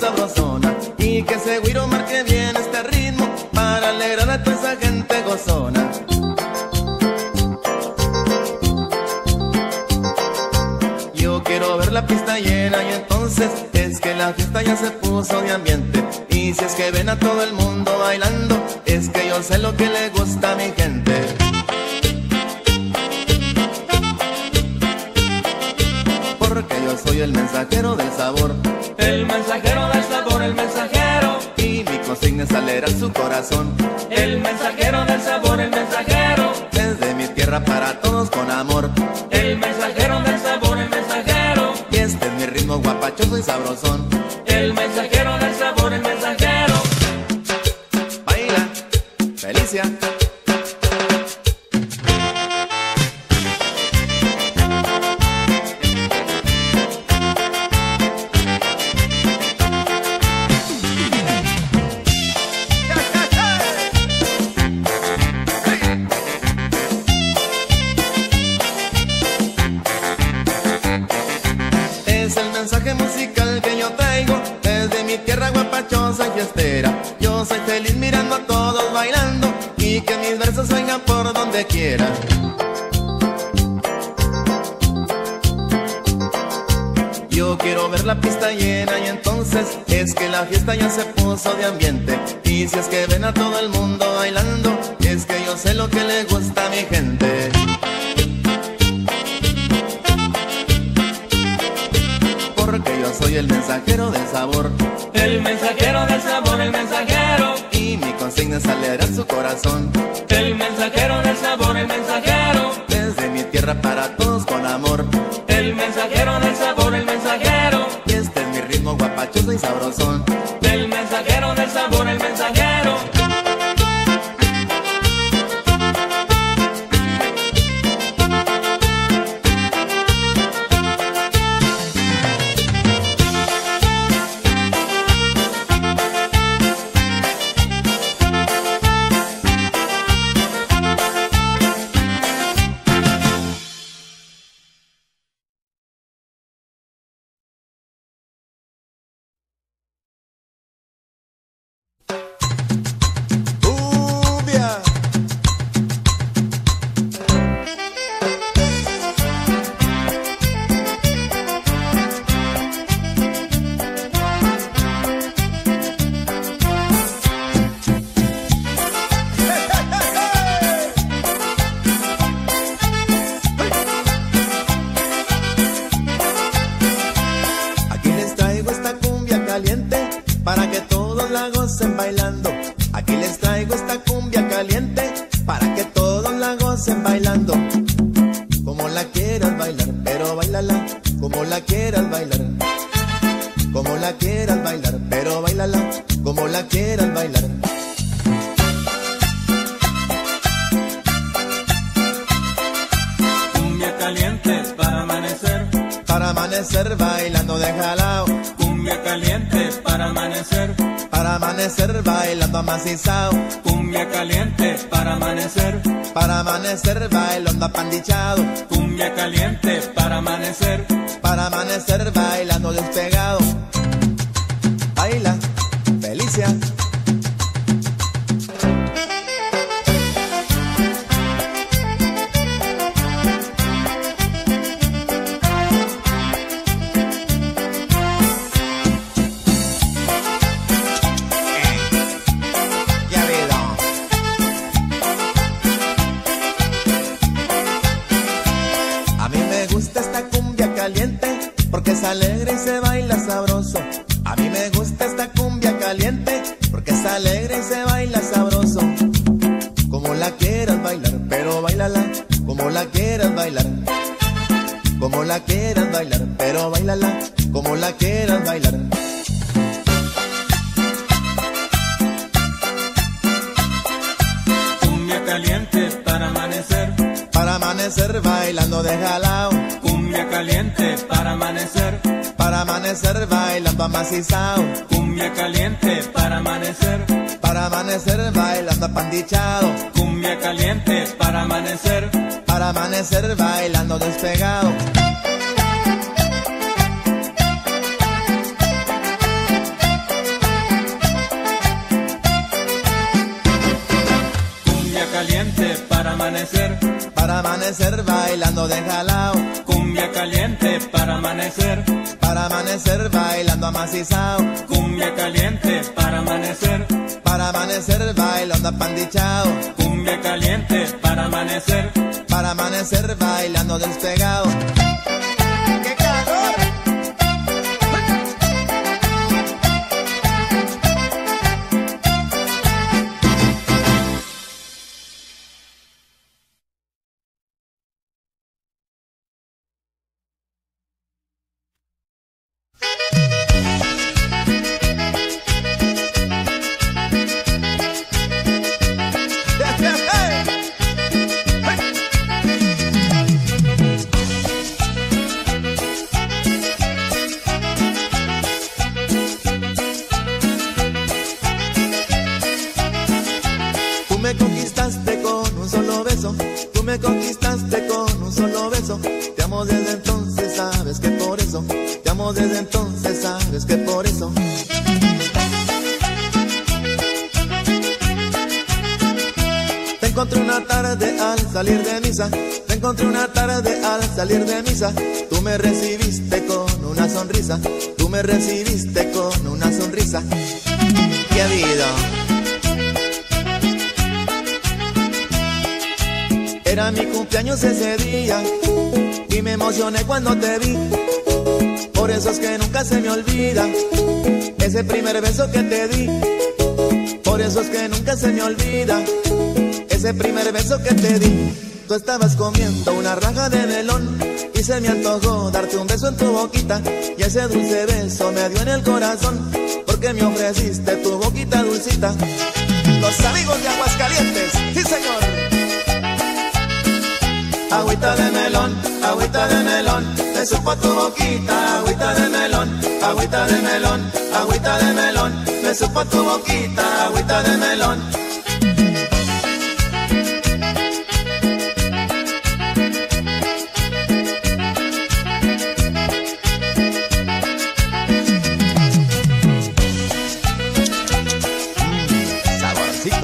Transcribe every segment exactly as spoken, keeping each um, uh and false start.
sabrosona, y que ese güiro marque bien este ritmo para alegrar a toda esa gente gozona. Yo quiero ver la pista llena y entonces es que la fiesta ya se puso de ambiente. Y si es que ven a todo el mundo bailando, es que yo sé lo que le gusta a mi gente. Porque yo soy el mensajero del sabor, el mensajero del sabor, el mensajero. Y mi consigna es alegrar su corazón, el mensajero del sabor, el mensajero. Desde mi tierra para todos con amor, el mensajero del sabor, el mensajero. Y este es mi ritmo guapachoso y sabrosón, el mensajero del sabor, el mensajero. Baila, Felicia. Mensaje musical que yo traigo desde mi tierra guapachosa y fiestera. Yo soy feliz mirando a todos bailando y que mis versos vengan por donde quiera. Yo quiero ver la pista llena y entonces es que la fiesta ya se puso de ambiente. Y si es que ven a todo el mundo bailando, es que yo sé lo que le gusta a mi gente. Porque yo soy el mensajero del sabor, el mensajero del sabor, el mensajero. Y mi consigna es alegrar su corazón, el mensajero del sabor, el mensajero. Desde mi tierra para todos con amor, el mensajero del sabor, el mensajero. Y este es mi ritmo guapachoso y sabrosón, el mensajero del sabor, el mensajero. para que todos la gocen bailando. Aquí les traigo esta cumbia caliente para que todos la gocen bailando. Como la quieras bailar, pero bailala como la quieras bailar. Como la quieras bailar, pero bailala como la quieras bailar. Cumbia caliente para amanecer, para amanecer bailando de jalao. Cumbia caliente para amanecer, para amanecer bailando amacizao. Cumbia caliente para amanecer, para amanecer bailando apandichado. Cumbia caliente para amanecer, para amanecer bailando despegado. Baila, Felicia. Porque es alegre y se baila sabroso. A mí me gusta esta cumbia caliente porque es alegre y se baila sabroso. Como la quieras bailar, pero bailala como la quieras bailar. Como la quieras bailar, pero bailala como la quieras bailar. Cumbia caliente para amanecer, para amanecer bailando de jalao. Cumbia caliente para amanecer, para amanecer bailando amacizao. Cumbia caliente para amanecer, para amanecer bailando apandichado. Cumbia caliente para amanecer, para amanecer bailando despegado. amanecer, para amanecer bailando de jalao. cumbia caliente para amanecer, Para amanecer bailando amacizao. cumbia caliente para amanecer, Para amanecer bailando apandichao. cumbia caliente para amanecer, Para amanecer bailando despegado. ¡Qué calor! Tú me conquistaste con un solo beso, tú me conquistaste con un solo beso. Te amo desde entonces, sabes que por eso, te amo desde entonces, sabes que por eso. Te encontré una tarde al salir de misa, te encontré una tarde al salir de misa. Tú me recibiste con una sonrisa, tú me recibiste con una sonrisa. ¿Qué ha habido? Era mi cumpleaños ese día y me emocioné cuando te vi. Por eso es que nunca se me olvida ese primer beso que te di. Por eso es que nunca se me olvida ese primer beso que te di. Tú estabas comiendo una raja de melón y se me antojó darte un beso en tu boquita. Y ese dulce beso me dio en el corazón porque me ofreciste tu boquita dulcita. Los amigos de Aguascalientes, sí señor. Agüita de melón, agüita de melón, me supo tu boquita. Agüita de melón, agüita de melón, agüita de melón, me supo tu boquita. Agüita de melón. Mm, saborcito.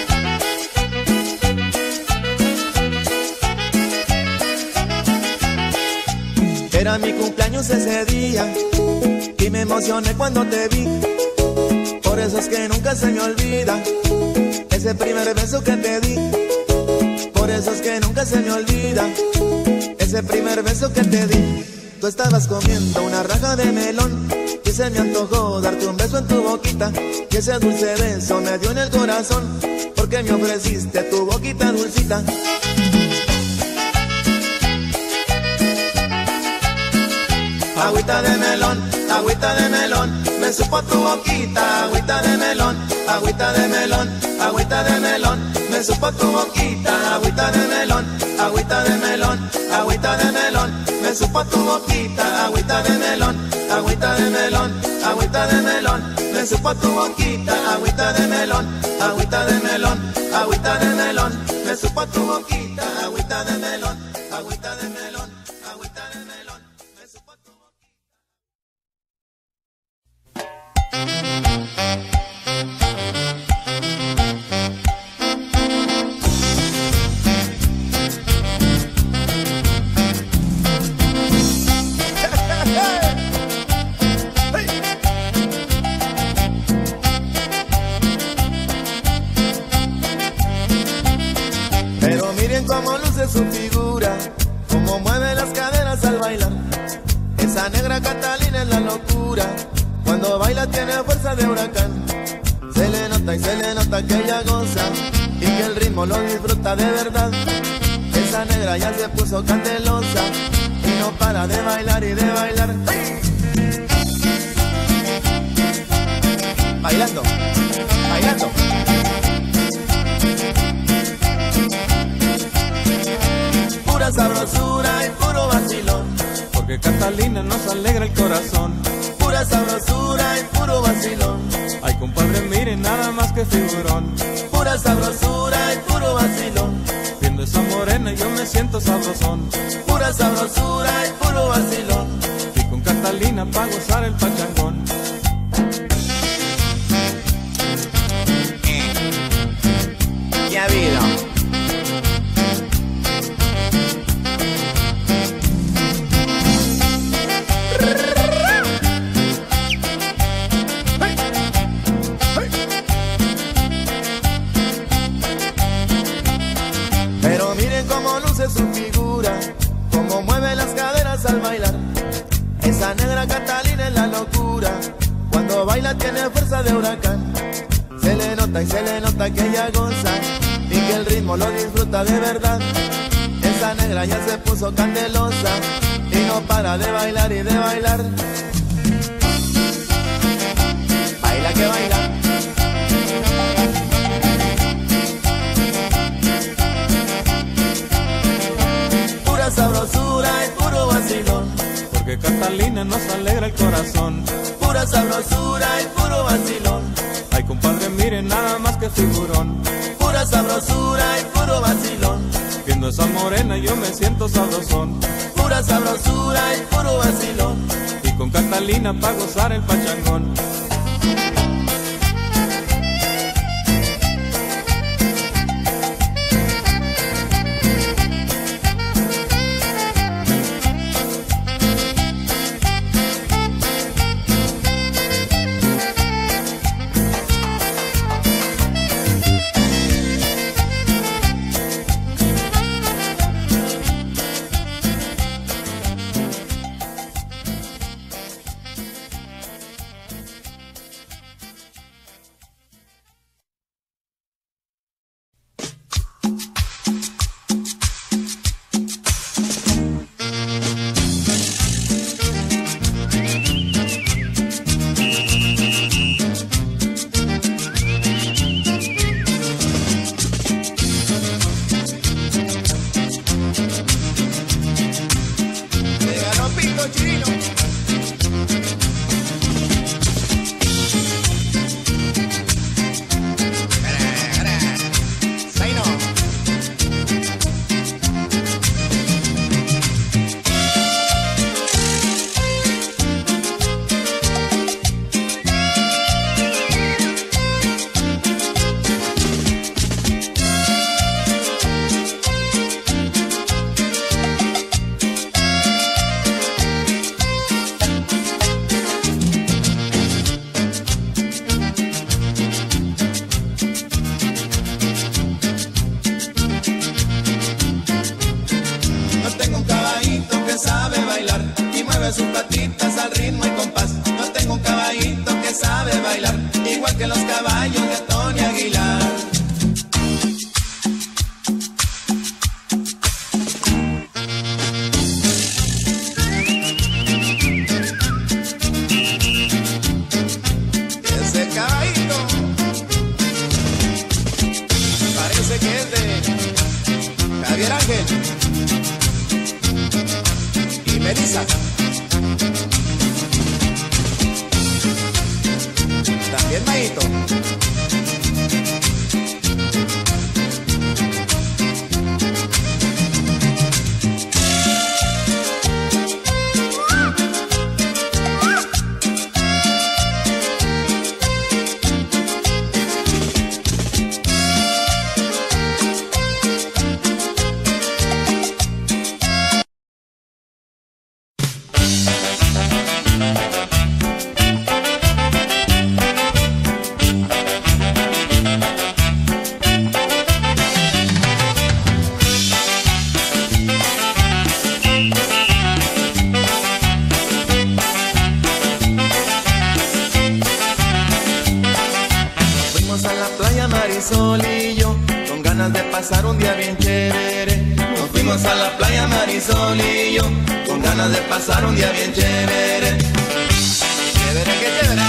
Era mi cumpleaños ese día y me emocioné cuando te vi. Por eso es que nunca se me olvida ese primer beso que te di. Por eso es que nunca se me olvida ese primer beso que te di. Tú estabas comiendo una raja de melón y se me antojó darte un beso en tu boquita. Y ese dulce beso me dio en el corazón porque me ofreciste tu boquita dulcita. Agüita de melón, agüita de melón, me supo tu boquita. Agüita de melón, agüita de melón, agüita de melón, me supo tu boquita. Agüita de melón, agüita de melón, agüita de melón, me supo tu boquita. Agüita de melón, agüita de melón, agüita de melón, me supo tu boquita. Agüita de melón, agüita de melón, agüita de melón, me supo tu boquita. Agüita de melón, agüita de melón, agüita de melón, me supo tu boquita. Pero miren cómo luce su figura, cómo mueve las caderas al bailar. Esa negra Catalina es la locura, cuando baila tiene fuerza de huracán. Se le nota y se le nota que ella goza y que el ritmo lo disfruta de verdad. Esa negra ya se puso candelosa y no para de bailar y de bailar. Bailando, bailando. Pura sabrosura y puro vacilón, porque Catalina nos alegra el corazón. pura sabrosura y puro vacilón. Ay, compadre, miren, nada más que figurón. Pura sabrosura y puro vacilón. Viendo esa morena yo me siento sabrosón. Pura sabrosura y puro vacilón. Y con Catalina pa' gozar el pachangón. ¿Qué ha habido? tiene fuerza de huracán. Se le nota y se le nota que ella goza y que el ritmo lo disfruta de verdad. Esa negra ya se puso candelosa y no para de bailar y de bailar. Baila que baila. Pura sabrosura y puro vacilón, porque Catalina nos alegra el corazón. Pura sabrosura y puro vacilón. Ay, compadre, miren, nada más que figurón. Pura sabrosura y puro vacilón. Viendo esa morena yo me siento sabrosón. Pura sabrosura y puro vacilón. Y con Catalina pa' gozar el pachangón. Sus patitas al ritmo y compás. No tengo un caballito que sabe bailar igual que los caballos de Tony Aguilar. Ese caballito parece que es de Javier Ángel y Melissa. También Maito. Marisol y yo, con ganas de pasar un día bien chévere. Nos fuimos a la playa Marisol y yo, con ganas de pasar un día bien chévere. Chévere, que chévere.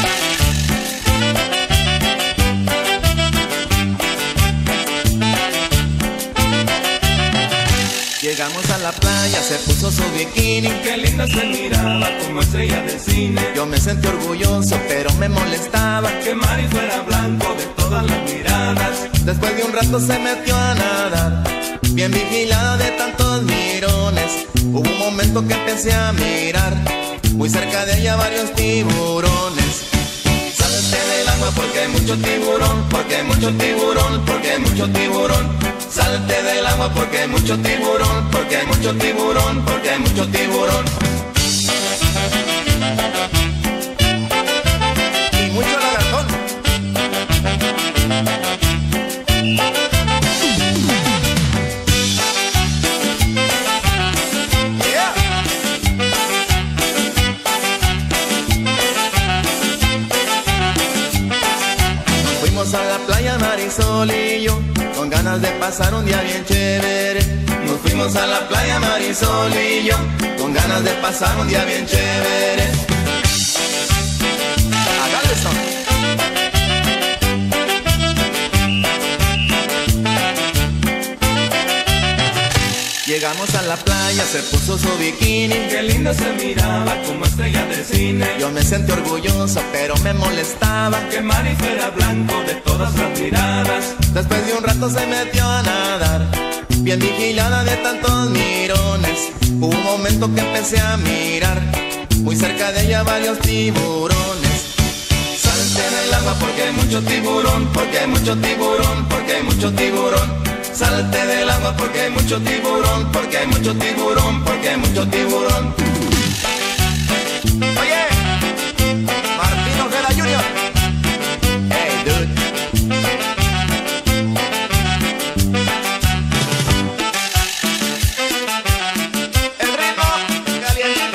Llegamos a la playa, se puso su bikini. Qué linda se miraba como estrella de cine. Yo me sentí orgulloso, pero me molestaba que Mari fuera blanco de todas las miradas. Después de un rato se metió a nadar, bien vigilada de tantos mirones. Hubo un momento que empecé a mirar, muy cerca de ella varios tiburones. Salte del agua porque hay mucho tiburón, porque hay mucho tiburón, porque hay mucho tiburón. Salte del agua porque hay mucho tiburón, porque hay mucho tiburón, porque hay mucho tiburón. Y mucho lagartón. Yeah. fuimos a la playa Marisol y yo, con ganas de pasar un día bien chévere. Nos fuimos a la playa Marisol y yo, con ganas de pasar un día bien chévere. Hágale son. Llegamos a la playa, se puso su bikini. Qué lindo se miraba como estrella de cine. Yo me sentí orgulloso, pero me molestaba que Mari fuera blanco de todas las miradas. Después de un rato se metió a nadar, bien vigilada de tantos mirones. Hubo un momento que empecé a mirar, muy cerca de ella varios tiburones. Salte del agua porque hay mucho tiburón, porque hay mucho tiburón, porque hay mucho tiburón. Salte del agua porque hay mucho tiburón, porque hay mucho tiburón, porque hay mucho tiburón. Oye, Martín Ojeda junior Hey, dude. El ritmo calientito.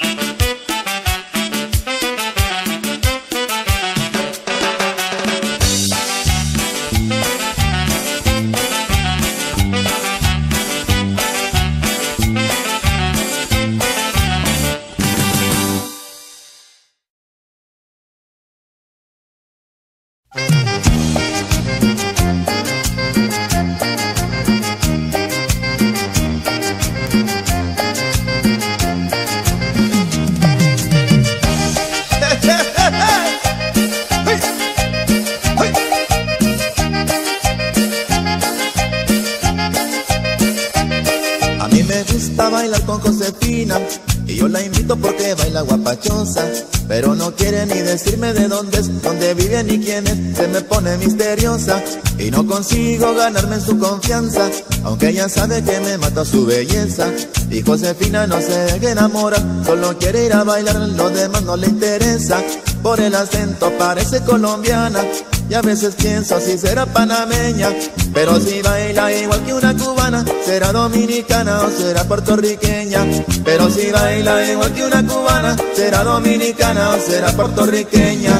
A mí me gusta bailar con Josefina y yo la invito porque baila guapachosa, pero no quiere ni decirme de dónde es, dónde vive ni quién es. Se me pone misteriosa y no consigo ganarme en su confianza, aunque ella sabe que me mata su belleza. Y Josefina no se deja enamorar, solo quiere ir a bailar, lo demás no le interesa. Por el acento parece colombiana y a veces pienso si será panameña, pero si baila igual que una cubana, será dominicana o será puertorriqueña. Pero si baila igual que una cubana, será dominicana o será puertorriqueña.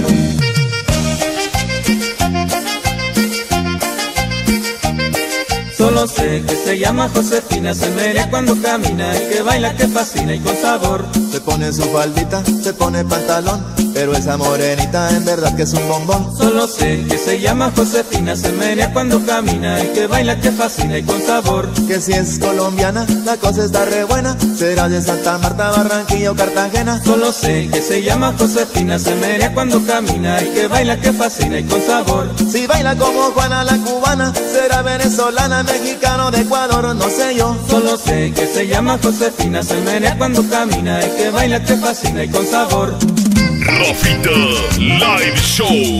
Solo sé que se llama Josefina, se menea cuando camina y que baila, que fascina y con sabor. Se pone su faldita, se pone pantalón, pero esa morenita en verdad que es un bombón. Solo sé que se llama Josefina, se menea cuando camina y que baila, que fascina y con sabor. Que si es colombiana, la cosa está re buena, será de Santa Marta, Barranquilla o Cartagena. Solo sé que se llama Josefina, se menea cuando camina y que baila, que fascina y con sabor. Si baila como Juana la cubana, será venezolana, mexicano de Ecuador, no sé yo. Solo sé que se llama Josefina, se menea cuando camina y que baila, que fascina y con sabor. Rafita Live Show.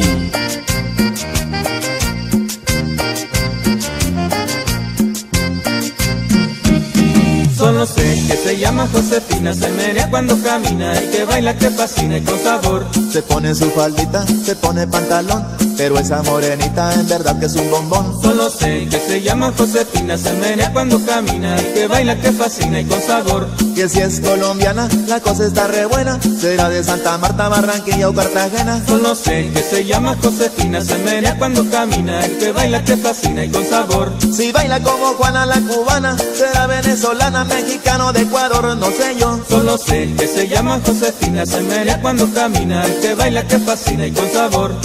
Solo sé que se llama Josefina, se menea cuando camina y que baila, que fascina y con sabor. Se pone su faldita, se pone pantalón, pero esa morenita en verdad que es un bombón. Solo sé que se llama Josefina, se menea cuando camina y que baila, que fascina y con sabor. Que si es colombiana, la cosa está re buena, será de Santa Marta, Barranquilla o Cartagena. Solo sé que se llama Josefina, se menea cuando camina y que baila, que fascina y con sabor. Si baila como Juana la cubana, será venezolana, mexicano de Ecuador, no sé yo. Solo sé que se llama Josefina, se menea cuando camina y que baila, que fascina y con sabor.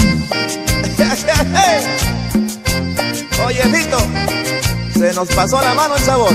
Oye, Vito, se nos pasó la mano el sabor.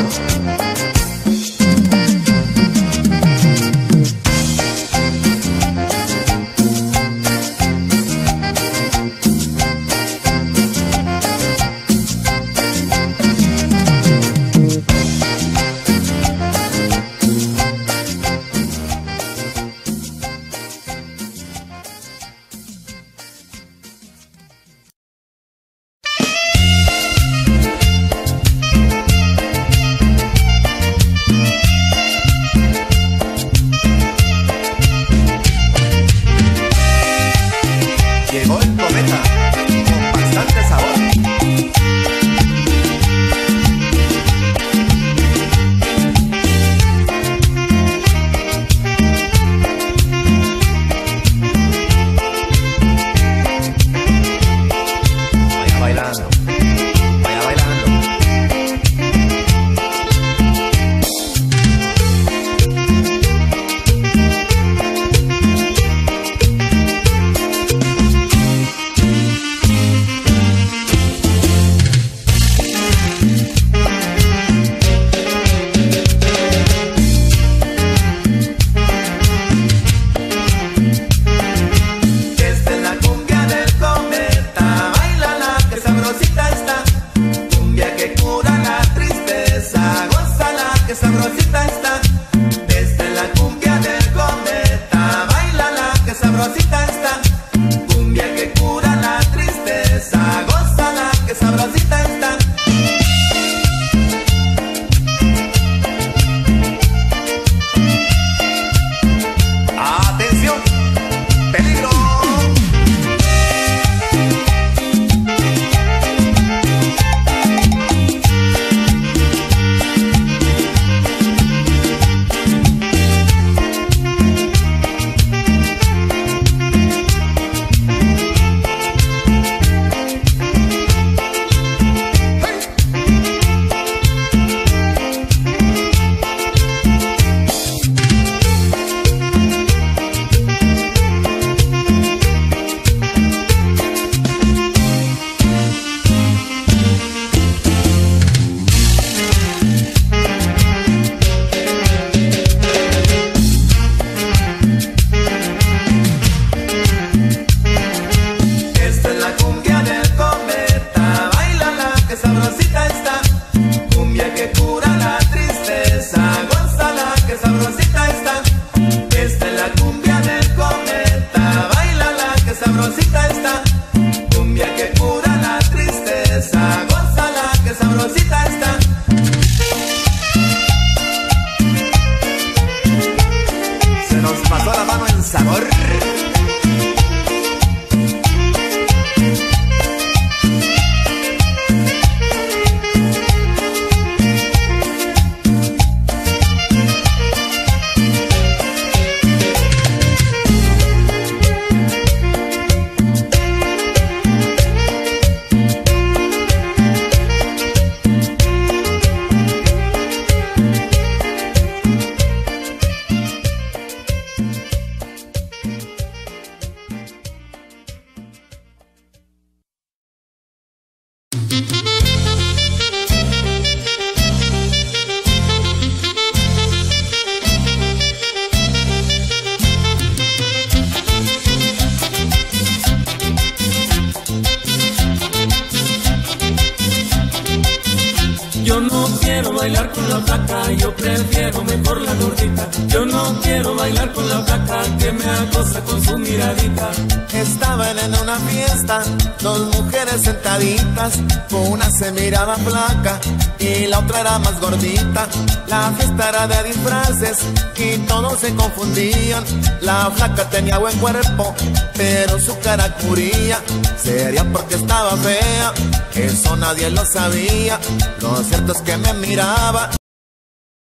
Yo no quiero bailar con la flaca, yo prefiero mejor la gordita. Yo no quiero bailar con la flaca que me acosa con su miradita. Estaban en una fiesta, dos mujeres sentaditas, una se miraba flaca y la otra era más gordita. La fiesta era de disfraces y todos se confundían. La flaca tenía buen cuerpo, pero su cara curía. Sería porque estaba fea, eso nadie lo sabía. Lo cierto es que me miraba